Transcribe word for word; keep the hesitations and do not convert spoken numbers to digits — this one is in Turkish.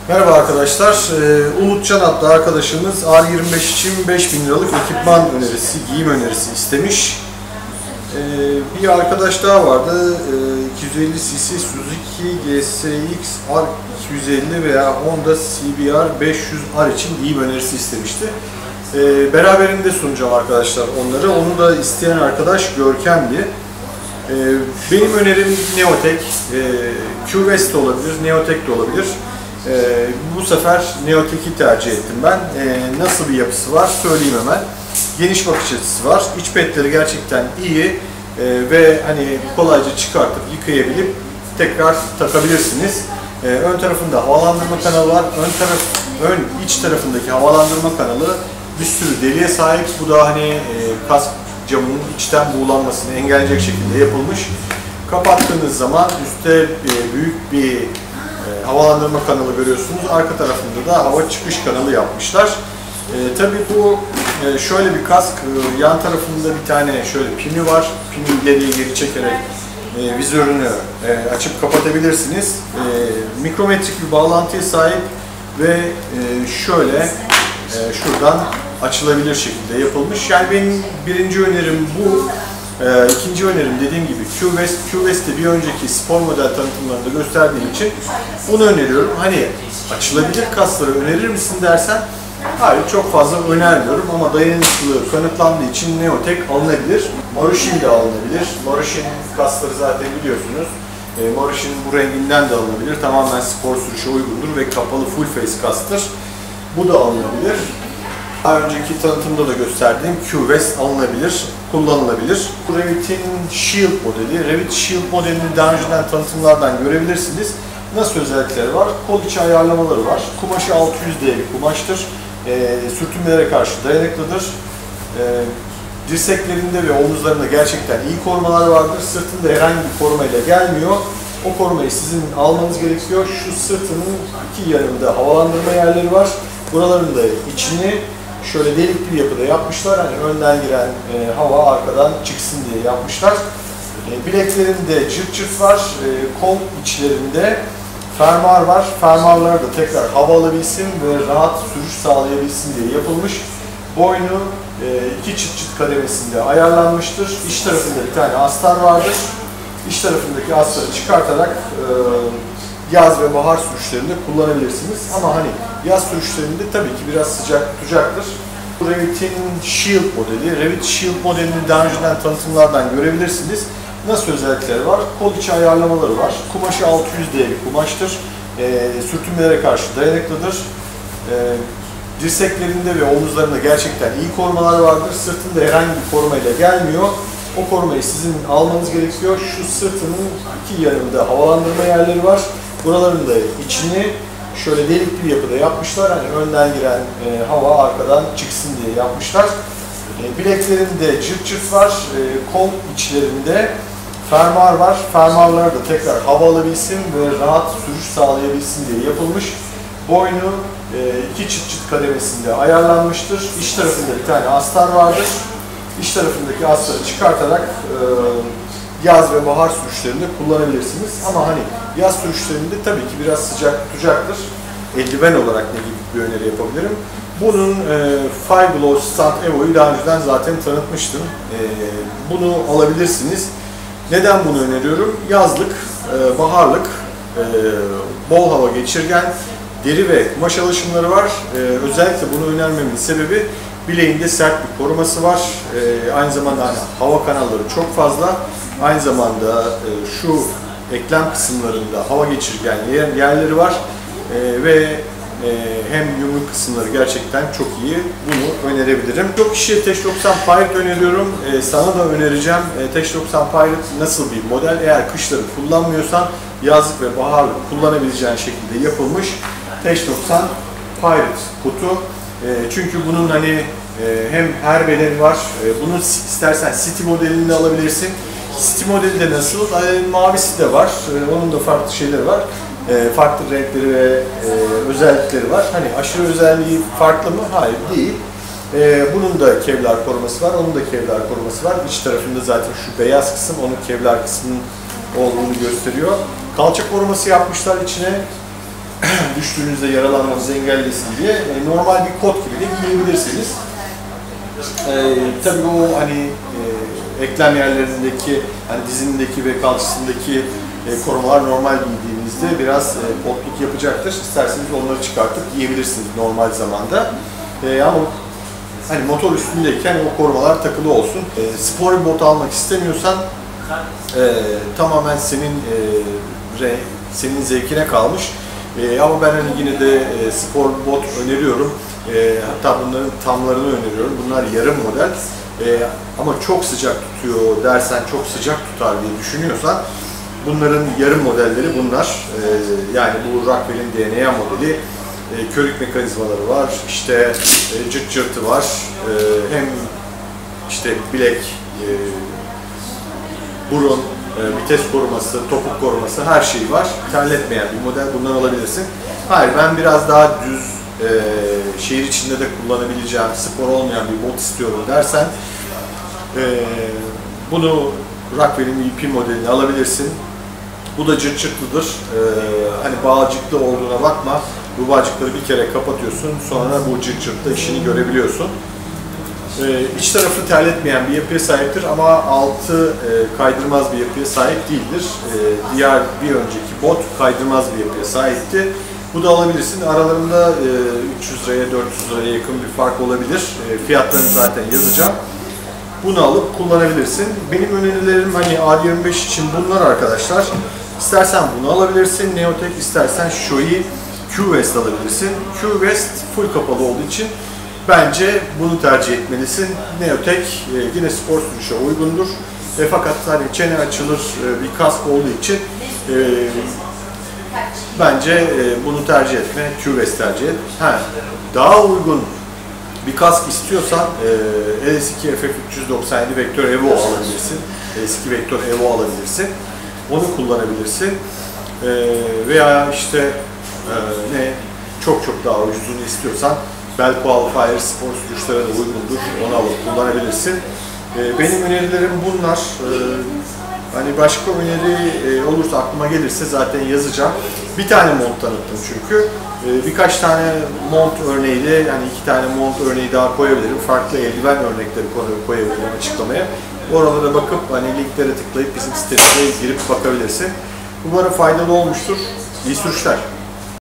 Merhaba arkadaşlar, ee, Umut Can adlı arkadaşımız R yirmi beş için beş bin liralık ekipman önerisi, giyim önerisi istemiş. Ee, bir arkadaş daha vardı, ee, iki yüz elli cc Suzuki G S X R iki yüz elli veya Honda C B R beş yüz R için giyim önerisi istemişti. Ee, beraberinde sunacağım arkadaşlar onları, onu da isteyen arkadaş Görkem'di. Ee, benim önerim Neotek, ee, Q-West de olabilir, Neotek de olabilir. Ee, bu sefer Neotek'i tercih ettim ben. Ee, nasıl bir yapısı var söyleyeyim hemen. Geniş bakış açısı var. İç petleri gerçekten iyi ee, ve hani kolayca çıkartıp yıkayabilip tekrar takabilirsiniz. Ee, ön tarafında havalandırma kanalı var. Ön taraf, ön iç tarafındaki havalandırma kanalı bir sürü deliğe sahip. Bu da hani e, kask camının içten buğulanmasını engelleyecek şekilde yapılmış. Kapattığınız zaman üstte e, büyük bir E, havalandırma kanalı görüyorsunuz. Arka tarafında da hava çıkış kanalı yapmışlar. E, tabii bu e, şöyle bir kask. E, yan tarafında bir tane şöyle pimi var. Pimi ileriye geri çekerek e, vizörünü e, açıp kapatabilirsiniz. E, mikrometrik bir bağlantıya sahip ve e, şöyle e, şuradan açılabilir şekilde yapılmış. Yani benim birinci önerim bu. Ee, ikinci önerim dediğim gibi Q-West. Q-West'te bir önceki spor model tanıtımlarında gösterdiğim için bunu öneriyorum. Hani açılabilir kasları önerir misin dersen, hayır çok fazla önermiyorum ama dayanıklılığı kanıtlandığı için Neotek alınabilir. Marushin de alınabilir. Marushin kasları zaten biliyorsunuz. E, Marushin bu renginden de alınabilir. Tamamen spor sürüşe uygundur ve kapalı full face kastır. Bu da alınabilir. Daha önceki tanıtımda da gösterdiğim Q-West alınabilir, kullanılabilir. Bu Revit'in Shield modeli. Revit Shield modelini daha önceden tanıtımlardan görebilirsiniz. Nasıl özellikleri var? Kol içi ayarlamaları var. Kumaşı altı yüz D bir kumaştır. E, sürtünmelere karşı dayanıklıdır. E, dirseklerinde ve omuzlarında gerçekten iyi korumalar vardır. Sırtında herhangi bir korumayla gelmiyor. O korumayı sizin almanız gerekiyor. Şu sırtının iki yanında havalandırma yerleri var. Buraların da içini şöyle delikli bir yapıda yapmışlar. Hani önden giren e, hava arkadan çıksın diye yapmışlar. E, bileklerinde cırt cırt var. E, kol içlerinde fermuar var. Fermuarlar da tekrar hava alabilsin ve rahat sürüş sağlayabilsin diye yapılmış. Boynu e, iki çıt çıt kademesinde ayarlanmıştır. İç tarafında bir tane astar vardır. İç tarafındaki astarı çıkartarak e, yaz ve bahar sürüşlerinde kullanabilirsiniz. Ama hani yaz sürüşlerinde tabii ki biraz sıcak tutacaktır. Bu Revit'in Shield modeli. Revit Shield modelini daha önceden tanıtımlardan görebilirsiniz. Nasıl özellikleri var? Kol içi ayarlamaları var. Kumaşı altı yüz D bir kumaştır. E, sürtünmelere karşı dayanıklıdır. E, dirseklerinde ve omuzlarında gerçekten iyi korumalar vardır. Sırtında herhangi bir korumayla gelmiyor. O korumayı sizin almanız gerekiyor. Şu sırtının iki yanında havalandırma yerleri var. Buraların da içini şöyle delikli bir yapıda yapmışlar. Hani önden giren e, hava arkadan çıksın diye yapmışlar. E, bileklerinde cırt cırt var. E, kol içlerinde fermuar var. Fermuarlar da tekrar hava alabilsin ve rahat sürüş sağlayabilsin diye yapılmış. Boynu e, iki çıt çıt kademesinde ayarlanmıştır. İç tarafında bir tane astar vardır. İç tarafındaki astarı çıkartarak e, yaz ve bahar sürüşlerinde kullanabilirsiniz. Ama hani yaz sürüşlerinde tabii ki biraz sıcak tutacaktır. Eldiven olarak ne gibi bir öneri yapabilirim? Bunun e, Five Below Stand Evo'yu daha önceden zaten tanıtmıştım. E, bunu alabilirsiniz. Neden bunu öneriyorum? Yazlık, e, baharlık, e, bol hava geçirgen, deri ve kumaş alışımları var. E, özellikle bunu önermemin sebebi bileğinde sert bir koruması var. E, aynı zamanda hani hava kanalları çok fazla. Aynı zamanda e, şu eklem kısımlarında hava geçirgen yer, yerleri var. E, ve e, hem yumruk kısımları gerçekten çok iyi. Bunu önerebilirim. Çok kişiye T doksan Pirate öneriyorum. E, sana da önereceğim. E, T doksan Pirate nasıl bir model? Eğer kışları kullanmıyorsan yazlık ve baharlık kullanabileceğin şekilde yapılmış T doksan Pirate kutu. E, çünkü bunun hani e, hem her bedeni var. E, bunu istersen City modelini de alabilirsin. City modeli de nasıl? E, mavisi de var. E, onun da farklı şeyleri var. E, farklı renkleri ve e, özellikleri var. Hani aşırı özelliği farklı mı? Hayır, değil. E, bunun da kevlar koruması var. Onun da kevlar koruması var. İç tarafında zaten şu beyaz kısım onun kevlar kısmının olduğunu gösteriyor. Kalça koruması yapmışlar içine. düştüğünüzde yaralanmanızı engellesin diye e, normal bir kot gibi de giyebilirsiniz. E, tabii o hani e, eklem yerlerindeki, hani dizindeki ve kalçasındaki e, korumalar normal giydiğinizde biraz e, kotluk yapacaktır. İsterseniz onları çıkartıp giyebilirsiniz normal zamanda. E, ama hani motor üstündeyken o korumalar takılı olsun. E, spor bir bot almak istemiyorsan e, tamamen senin e, re, senin zevkine kalmış. E, ama ben hani yine de e, spor bot öneriyorum. E, hatta bunların tamlarını öneriyorum. Bunlar yarım model. E, ama çok sıcak tutuyor dersen, çok sıcak tutar diye düşünüyorsan bunların yarım modelleri bunlar. E, yani bu Rockwell'in D N A modeli. E, körük mekanizmaları var, işte e, cırt cırtı var. E, hem işte bilek, e, burun, e, vites koruması, topuk koruması, her şey var. Terletmeyen bir model, bundan alabilirsin. Hayır, ben biraz daha düz, e, şehir içinde de kullanabileceğim, spor olmayan bir bot istiyorum dersen e, bunu Rockwell'in E P modelini alabilirsin. Bu da cırt cırtlıdır. E, hani bağcıklı olduğuna bakma. Bu bağcıkları bir kere kapatıyorsun, sonra bu cırt cırtla işini görebiliyorsun. Ee, iç tarafı terletmeyen bir yapıya sahiptir ama altı e, kaydırmaz bir yapıya sahip değildir. E, diğer bir önceki bot kaydırmaz bir yapıya sahipti. Bu da alabilirsin. Aralarında e, üç yüz liraya dört yüz liraya yakın bir fark olabilir. E, fiyatlarını zaten yazacağım. Bunu alıp kullanabilirsin. Benim önerilerim hani R yirmi beş için bunlar arkadaşlar. İstersen bunu alabilirsin. Neotek, istersen Shoei Q-Vest alabilirsin. Q-Vest full kapalı olduğu için bence bunu tercih etmelisin. Neotek e, yine spor sürüşe uygundur. E, fakat hani çene açılır e, bir kask olduğu için e, bence e, bunu tercih etme. Q-Vest tercih et. Ha, daha uygun bir kask istiyorsan e, L S iki F F üç yüz doksan yedi Vector Evo alabilirsin. L S iki Vector Evo alabilirsin. Onu kullanabilirsin. E, veya işte e, ne çok çok daha ucuzunu istiyorsan Bell Qualifier spor sürüşlere de uygundur. Onu alıp kullanabilirsin. E, benim önerilerim bunlar. E, hani başka öneri e, olursa, aklıma gelirse zaten yazacağım. Bir tane mont tanıttım çünkü. E, birkaç tane mont örneği de, yani iki tane mont örneği daha koyabilirim. Farklı eldiven örnekleri koyabilirim açıklamaya. Oralara bakıp hani linklere tıklayıp bizim sitemize girip bakabilirsin. Umarım faydalı olmuştur. İyi sürüşler.